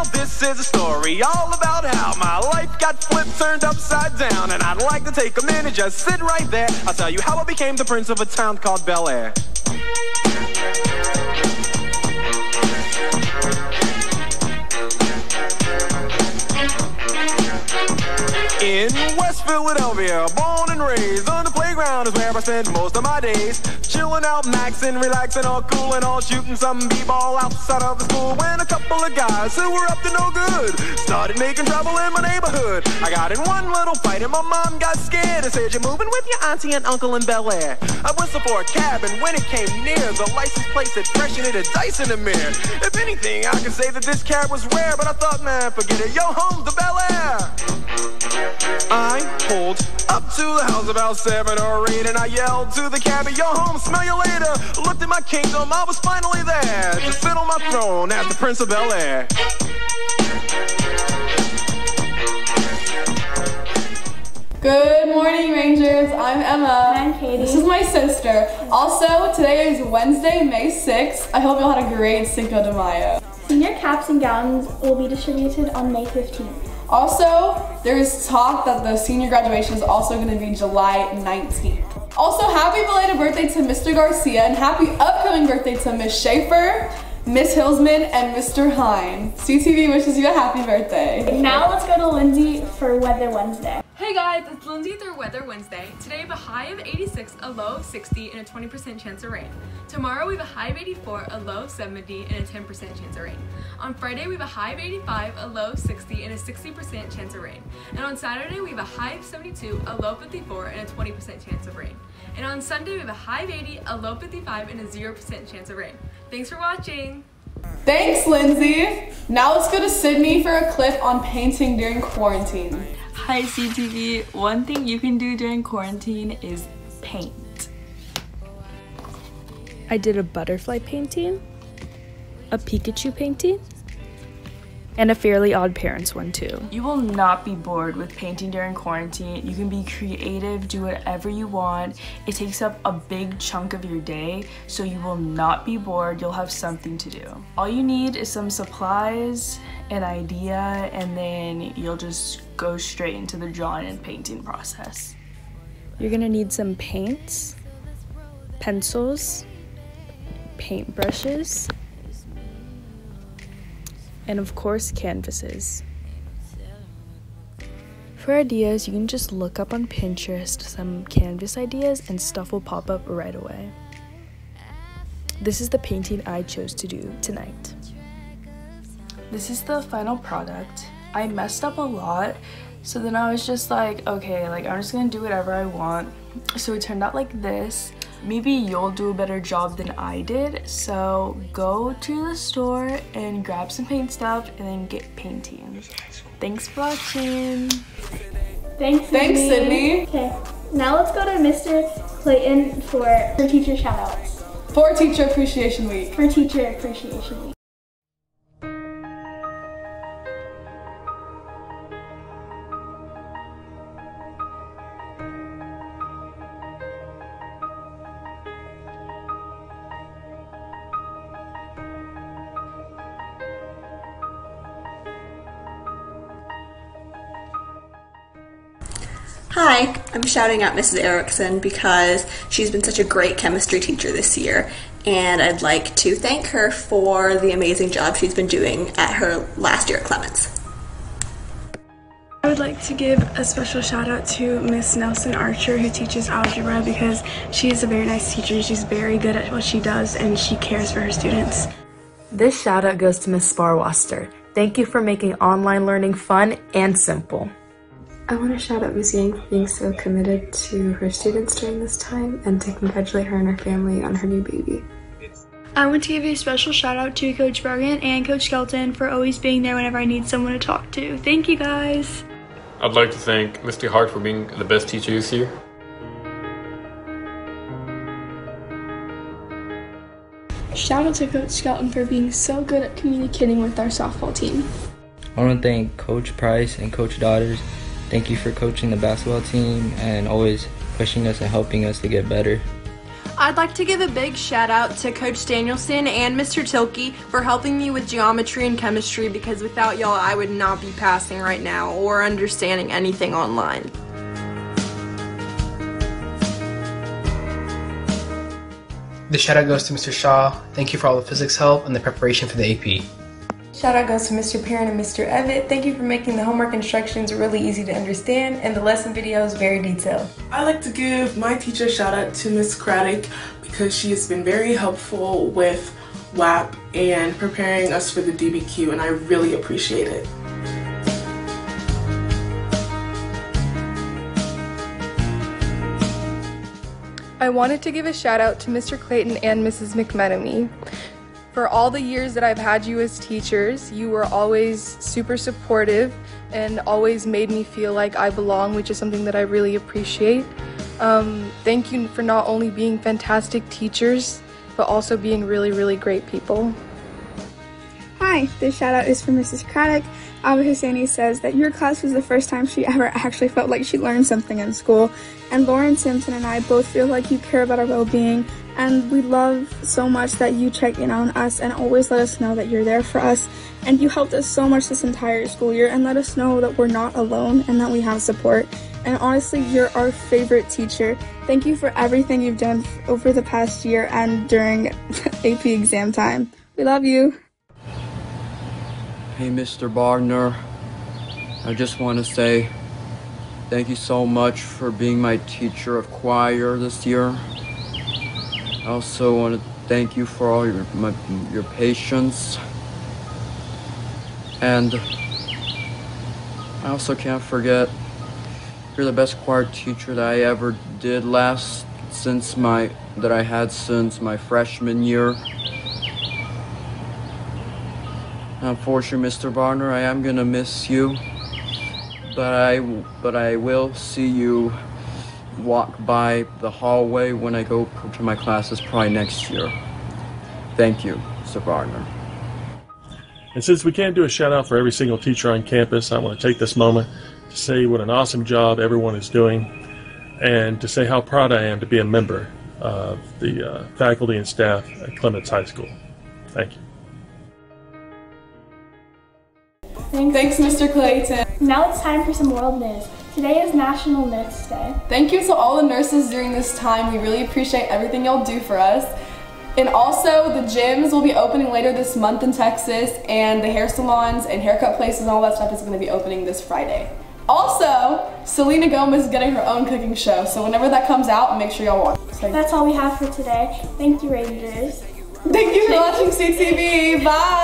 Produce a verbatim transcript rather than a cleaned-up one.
Now this is a story all about how my life got flipped, turned upside down, and I'd like to take a minute, just sit right there. I'll tell you how I became the prince of a town called Bel Air. In West Philadelphia, born and raised, on the playground is where I spent most of my days. Chilling out, maxing, relaxing, all cool and all, shooting some b-ball outside of the school. When a couple of guys who were up to no good started making trouble in my neighborhood. I got in one little fight and my mom got scared and said, "You're moving with your auntie and uncle in Bel Air." I whistled for a cab, and when it came near, the license plate said fresh and it had dice in the mirror. If anything, I could say that this cab was rare, but I thought, man, forget it, yo, home to Bel Air. I pulled up to the house about seven or eight, and I yelled to the cabbie, "Yo, home, smell you later." Looked at my kingdom, I was finally there to sit on my throne as the Prince of Bel Air. Good morning, Rangers. I'm Emma. And I'm Katie. This is my sister. Also, today is Wednesday, May sixth. I hope you all had a great Cinco de Mayo. Senior caps and gowns will be distributed on May fifteenth. Also, there's talk that the senior graduation is also going to be July nineteenth. Also, happy belated birthday to Mister Garcia and happy upcoming birthday to Miss Schaefer, Miss Hillsman, and Mister Hine. C T V wishes you a happy birthday. Now let's go to Lindsay for Weather Wednesday. Hey guys, it's Lindsay with our Weather Wednesday. Today we have a high of eighty-six, a low of sixty, and a twenty percent chance of rain. Tomorrow we have a high of eighty-four, a low of seventy, and a ten percent chance of rain. On Friday we have a high of eighty-five, a low of sixty, and a sixty percent chance of rain. And on Saturday we have a high of seventy-two, a low of fifty-four, and a twenty percent chance of rain. And on Sunday we have a high of eighty, a low of fifty-five, and a zero percent chance of rain. Thanks for watching! Thanks, Lindsay. Now let's go to Sydney for a clip on painting during quarantine. Hi C T V, one thing you can do during quarantine is paint. I did a butterfly painting, a Pikachu painting, and a Fairly Odd Parents one too. You will not be bored with painting during quarantine. You can be creative, do whatever you want. It takes up a big chunk of your day, so you will not be bored. You'll have something to do. All you need is some supplies, an idea, and then you'll just go straight into the drawing and painting process. You're gonna need some paints, pencils, paintbrushes, and of course canvases. For ideas, you can just look up on Pinterest some canvas ideas and stuff will pop up right away. This is the painting I chose to do tonight. This is the final product. I messed up a lot, so then I was just like, okay, like I'm just gonna do whatever I want. So it turned out like this. Maybe you'll do a better job than I did, so go to the store and grab some paint stuff and then get painting. Thanks for watching. Thanks, Sydney. Thanks, Sydney. Okay, now let's go to Mister Clayton for for teacher shoutouts. For Teacher Appreciation Week. For Teacher Appreciation Week. Hi, I'm shouting out Missus Erickson because she's been such a great chemistry teacher this year, and I'd like to thank her for the amazing job she's been doing at her last year at Clements. I would like to give a special shout out to Miss Nelson Archer, who teaches algebra, because she is a very nice teacher. She's very good at what she does and she cares for her students. This shout out goes to Miss Sparwaster. Thank you for making online learning fun and simple. I want to shout out Miss Yang for being so committed to her students during this time and to congratulate her and her family on her new baby. I want to give a special shout out to Coach Bergen and Coach Skelton for always being there whenever I need someone to talk to. Thank you guys. I'd like to thank Misty Hart for being the best teacher this year. Shout out to Coach Skelton for being so good at communicating with our softball team. I want to thank Coach Price and Coach Daughters. Thank you for coaching the basketball team and always pushing us and helping us to get better. I'd like to give a big shout out to Coach Danielson and Mister Tilke for helping me with geometry and chemistry, because without y'all I would not be passing right now or understanding anything online. The shout out goes to Mister Shaw. Thank you for all the physics help and the preparation for the A P. Shout out goes to Mister Perrin and Mister Evett. Thank you for making the homework instructions really easy to understand and the lesson videos very detailed. I'd like to give my teacher a shout out to Miz Craddock because she has been very helpful with W A P and preparing us for the D B Q, and I really appreciate it. I wanted to give a shout out to Mister Clayton and Missus McMenemy. For all the years that I've had you as teachers, you were always super supportive and always made me feel like I belong, which is something that I really appreciate. Um, thank you for not only being fantastic teachers, but also being really, really great people. Hi, this shout out is for Missus Craddock. Abba Husseini says that your class was the first time she ever actually felt like she learned something in school. And Lauren Simpson and I both feel like you care about our well-being, and we love so much that you check in on us and always let us know that you're there for us. And you helped us so much this entire school year and let us know that we're not alone and that we have support. And honestly, you're our favorite teacher. Thank you for everything you've done over the past year and during A P exam time. We love you. Hey, Mister Bardner, I just want to say thank you so much for being my teacher of choir this year. I also want to thank you for all your, my, your patience. And I also can't forget, you're the best choir teacher that I ever did last since my, that I had since my freshman year. Unfortunately, Mister Barner, I am gonna miss you, but I, but I will see you walk by the hallway when I go to my classes probably next year. Thank you, Mister Barner. And since we can't do a shout out for every single teacher on campus, I want to take this moment to say what an awesome job everyone is doing, and to say how proud I am to be a member of the uh, faculty and staff at Clements High School. Thank you. Thanks, Thanks Mister Clayton. Now it's time for some world news. Today is National Nurse Day. Thank you to all the nurses during this time. We really appreciate everything y'all do for us. And also, the gyms will be opening later this month in Texas, and the hair salons and haircut places and all that stuff is going to be opening this Friday. Also, Selena Gomez is getting her own cooking show, so whenever that comes out, make sure y'all watch it. So that's all we have for today. Thank you, Rangers. Thank you for watching C T V. Bye.